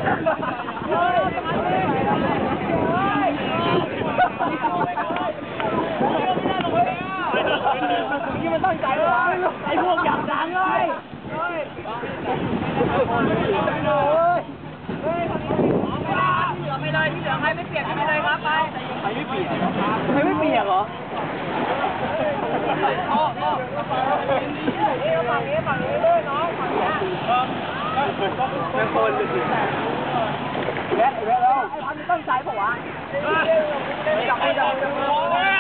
นี่มันตั้งใจวะไอ้พวกอยากดังเลยไม่เลยที่เหลือใครไม่เปียกไม่เลยครับไปใครไม่เปียกเหรอฝั่งนี้ด้วยน้องฝั่งนี้เป็นคนแวะแล้วไอ้พันตั้งใจเปล่าวะจับ